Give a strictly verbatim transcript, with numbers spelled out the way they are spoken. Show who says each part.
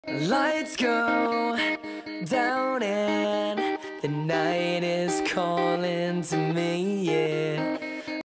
Speaker 1: Lights go down and the night is calling to me.